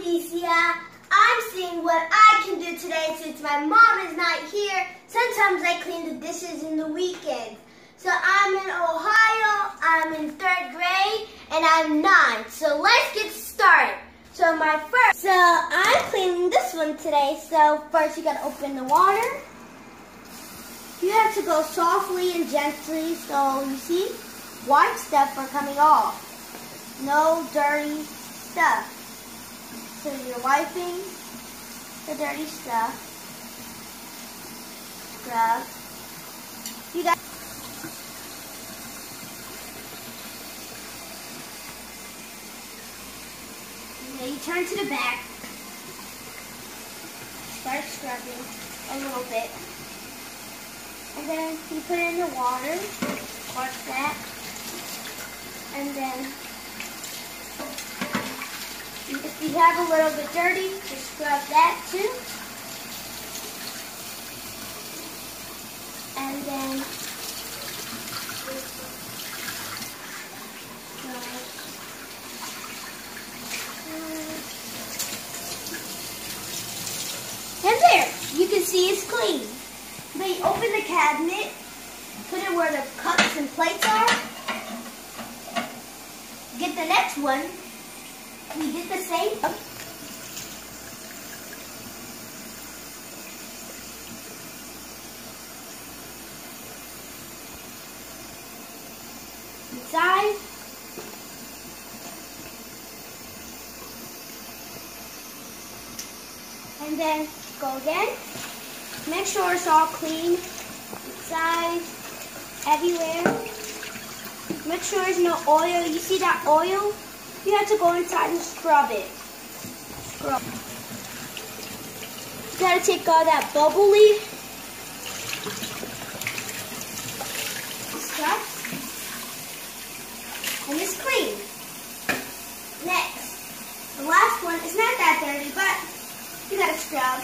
Alicia. I'm seeing what I can do today since my mom is not here. Sometimes I clean the dishes in the weekend. So I'm in Ohio, I'm in 3rd grade, and I'm 9. So let's get started. So I'm cleaning this one today. So first you gotta open the water. You have to go softly and gently so you see white stuff are coming off. No dirty stuff. So you're wiping the dirty stuff. Scrub. You got okay, you turn to the back. Start scrubbing a little bit. And then you put it in the water. Watch that. And then if you have a little bit dirty, just scrub that too. And then and there, you can see it's clean. Then you open the cabinet, put it where the cups and plates are. Get the next one. We did the same. Inside. And then go again. Make sure it's all clean. Inside. Everywhere. Make sure there's no oil. You see that oil? You have to go inside and scrub it. Scrub. You gotta take all that bubbly stuff. And it's clean. Next. The last one is not that dirty, but you gotta scrub.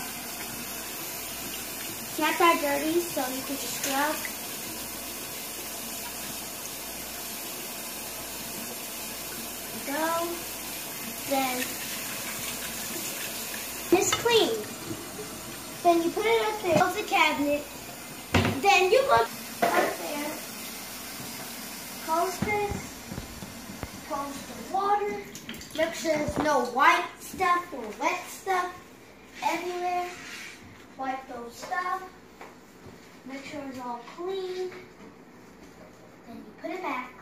It's not that dirty, so you can just scrub. Go. Then it's clean. Then you put it up there, close the cabinet. Then you look up there. Close this. Close the water. Make sure there's no white stuff or wet stuff everywhere. Wipe those stuff. Make sure it's all clean. Then you put it back.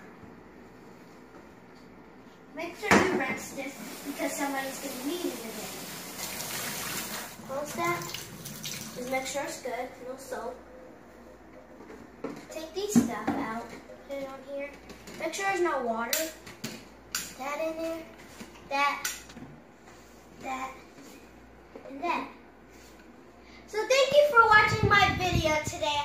Make sure you rinse this because somebody's going to need it again. Close that. Just make sure it's good. No soap. Take these stuff out. Put it on here. Make sure there's no water. That in there. That. And that. So thank you for watching my video today.